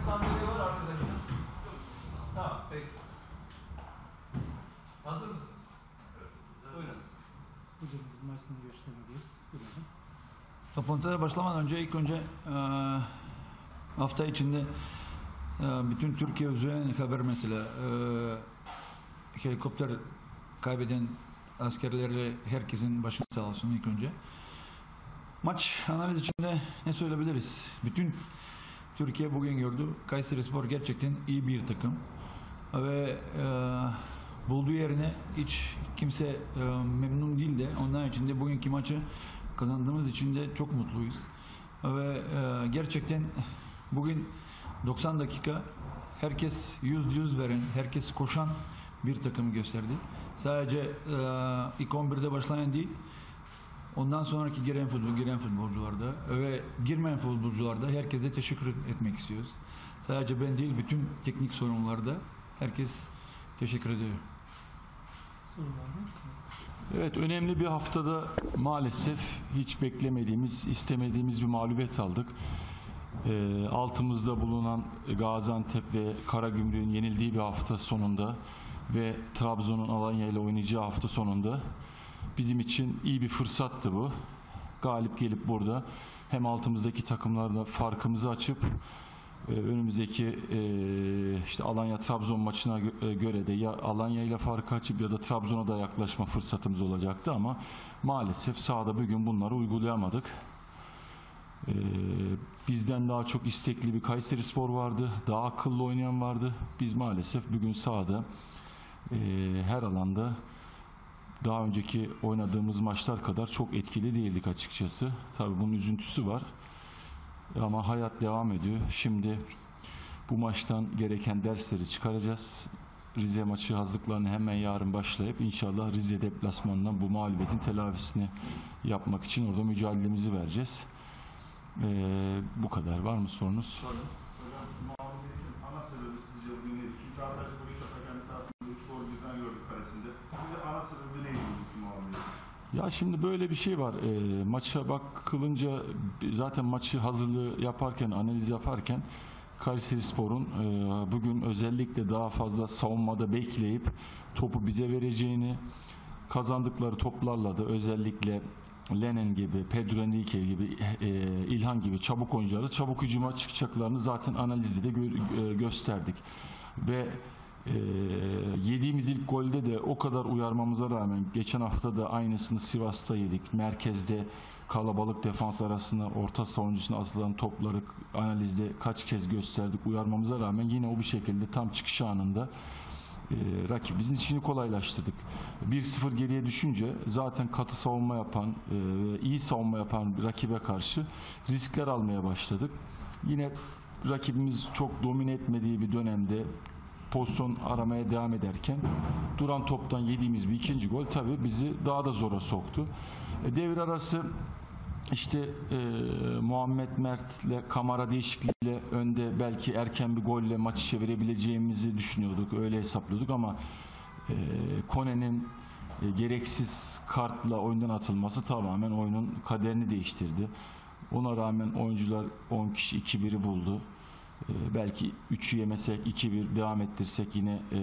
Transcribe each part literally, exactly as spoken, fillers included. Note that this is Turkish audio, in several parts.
sandalye var arkadaşlar. Tamam, peki. Hazır mısınız? Evet. Buyurun. Hocam biz maçını göstermeliyiz. Buyurun. Toplantıya başlamadan önce ilk önce e, hafta içinde e, bütün Türkiye üzerine haber mesela e, helikopter kaybeden askerlerle herkesin başı sağ olsun ilk önce. Maç analiz içinde ne söyleyebiliriz? Bütün Türkiye bugün gördü. Kayserispor gerçekten iyi bir takım ve e, bulduğu yerine hiç kimse e, memnun değil de ondan için de bugünkü maçı kazandığımız için de çok mutluyuz. Ve e, gerçekten bugün doksan dakika herkes yüz yüz veren, herkes koşan bir takım gösterdi. Sadece e, ilk on birde başlayan değil, ondan sonraki giren futbol, giren futbolcularda ve girmeyen futbolcularda herkese teşekkür etmek istiyoruz. Sadece ben değil, bütün teknik sorunlarda herkes teşekkür ediyor. Evet, önemli bir haftada maalesef hiç beklemediğimiz, istemediğimiz bir mağlubiyet aldık. E, altımızda bulunan Gaziantep ve Karagümrük'ün yenildiği bir hafta sonunda ve Trabzon'un Alanya ile oynayacağı hafta sonunda bizim için iyi bir fırsattı bu. Galip gelip burada hem altımızdaki takımlarla farkımızı açıp e, önümüzdeki e, işte Alanya Trabzon maçına gö göre de ya Alanya ile farkı açıp ya da Trabzon'a da yaklaşma fırsatımız olacaktı ama maalesef sahada bugün bunları uygulayamadık. E, bizden daha çok istekli bir Kayserispor vardı, daha akıllı oynayan vardı. Biz maalesef bugün sahada e, her alanda daha önceki oynadığımız maçlar kadar çok etkili değildik açıkçası. Tabii bunun üzüntüsü var. Ama hayat devam ediyor. Şimdi bu maçtan gereken dersleri çıkaracağız. Rize maçı hazırlıklarını hemen yarın başlayıp inşallah Rize deplasmanından bu mağlubiyetin telafisini yapmak için orada mücadelemizi vereceğiz. Ee, bu kadar. Var mı sorunuz? Sorun. Hocam mağlubiyetin ana sebebi sizce bugün neydi? Çünkü arkadaşlar bu iş yaparken sahasında üç gol birden gördük karesinde. Sizce ana sebebi neydi bu mağlubiyetin? Ya şimdi böyle bir şey var. E, maça bakılınca zaten maçı hazırlığı yaparken, analiz yaparken Kayserispor'un e, bugün özellikle daha fazla savunmada bekleyip topu bize vereceğini, kazandıkları toplarla da özellikle Lenen gibi, Pedro Henrique gibi, e, İlhan gibi çabuk oyuncuları çabuk hücuma çıkacaklarını zaten analizde de gö e, gösterdik. Ve Ee, yediğimiz ilk golde de o kadar uyarmamıza rağmen geçen hafta da aynısını Sivas'ta yedik. Merkezde kalabalık defans arasında orta savuncusuna atılan topları analizde kaç kez gösterdik uyarmamıza rağmen yine o bir şekilde tam çıkış anında e, rakibimizin işini kolaylaştırdık. bir sıfır geriye düşünce zaten katı savunma yapan e, iyi savunma yapan rakibe karşı riskler almaya başladık. Yine rakibimiz çok domine etmediği bir dönemde pozisyon aramaya devam ederken duran toptan yediğimiz bir ikinci gol tabii bizi daha da zora soktu. E, devir arası işte e, Muhammed Mert'le Kamara değişikliğiyle önde belki erken bir golle maçı çevirebileceğimizi düşünüyorduk. Öyle hesaplıyorduk ama e, Kone'nin e, gereksiz kartla oyundan atılması tamamen oyunun kaderini değiştirdi. Ona rağmen oyuncular on kişi iki biri buldu. Ee, belki üçü yemesek, iki bir devam ettirsek yine e,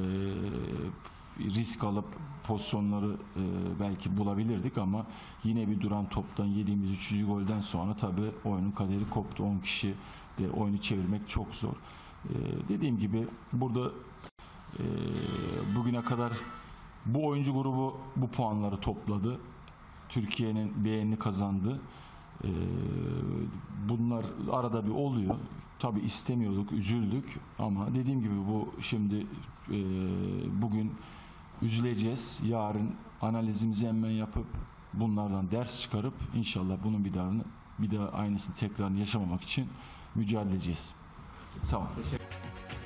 risk alıp pozisyonları e, belki bulabilirdik ama yine bir duran toptan yediğimiz üçüncü golden sonra tabii oyunun kaderi koptu. on kişi de oyunu çevirmek çok zor. E, dediğim gibi burada e, bugüne kadar bu oyuncu grubu bu puanları topladı. Türkiye'nin beğenini kazandı. Ee, bunlar arada bir oluyor. Tabii istemiyorduk, üzüldük ama dediğim gibi bu şimdi e, bugün üzüleceğiz. Yarın analizimizi hemen yapıp bunlardan ders çıkarıp inşallah bunun bir daha bir daha aynısını tekrar yaşamamak için mücadele edeceğiz. Sağ olun. Teşekkür